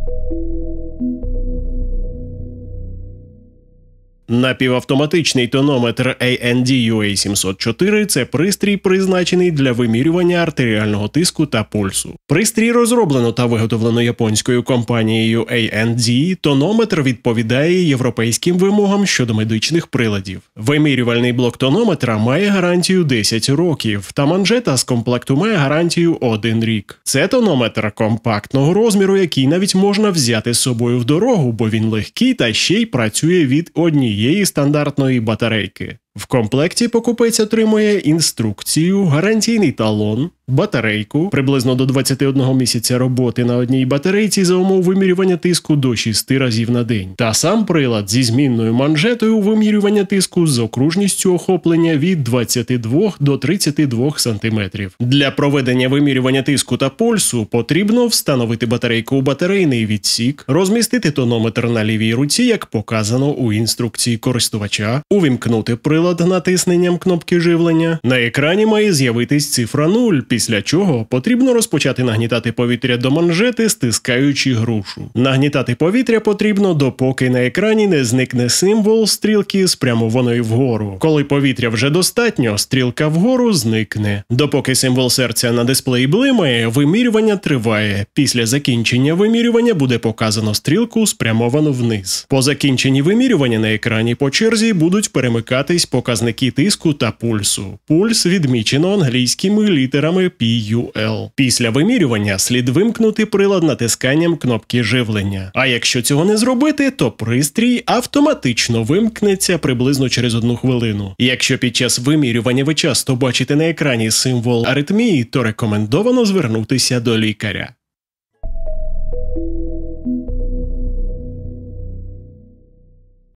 Напівавтоматичний тонометр AND-UA704 – це пристрій, призначений для вимірювання артеріального тиску та пульсу. Пристрій розроблено та виготовлено японською компанією AND. Тонометр відповідає європейським вимогам щодо медичних приладів. Вимірювальний блок тонометра має гарантію 10 років, та манжета з комплекту має гарантію 1 рік. Це тонометр компактного розміру, який навіть можна взяти з собою в дорогу, бо він легкий та ще й працює від однієї стандартної батарейки. В комплекті покупець отримує інструкцію, гарантійний талон, батарейку, приблизно до 21 місяця роботи на одній батарейці за умов вимірювання тиску до 6 разів на день. Та сам прилад зі змінною манжетою вимірювання тиску з окружністю охоплення від 22 до 32 см. Для проведення вимірювання тиску та пульсу потрібно встановити батарейку у батарейний відсік, розмістити тонометр на лівій руці, як показано у інструкції користувача, увімкнути прилад натисненням кнопки живлення. На екрані має з'явитись цифра 0, після чого потрібно розпочати нагнітати повітря до манжети, стискаючи грушу. Нагнітати повітря потрібно, допоки на екрані не зникне символ стрілки спрямованої вгору. Коли повітря вже достатньо, стрілка вгору зникне. Допоки символ серця на дисплеї блимає, вимірювання триває. Після закінчення вимірювання буде показано стрілку спрямовану вниз. По закінченні вимірювання на екрані по черзі будуть перемикатись показники тиску та пульсу. Пульс відмічено англійськими літерами PUL. Після вимірювання слід вимкнути прилад натисканням кнопки живлення. А якщо цього не зробити, то пристрій автоматично вимкнеться приблизно через 1 хвилину. Якщо під час вимірювання ви часто бачите на екрані символ аритмії, то рекомендовано звернутися до лікаря.